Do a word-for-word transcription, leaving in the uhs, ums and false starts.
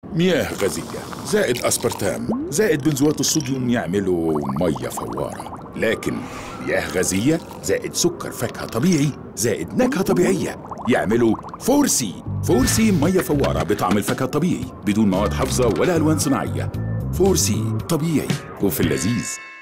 مياه غازية زائد أسبرتام زائد بنزوات الصوديوم يعملوا مية فوارة، لكن مياه غازية زائد سكر فاكهة طبيعي زائد نكهة طبيعية يعملوا فور سي. فور سي مية فوارة بطعم الفاكهة الطبيعي بدون مواد حافظة ولا ألوان صناعية. فور سي طبيعي وفي اللذيذ.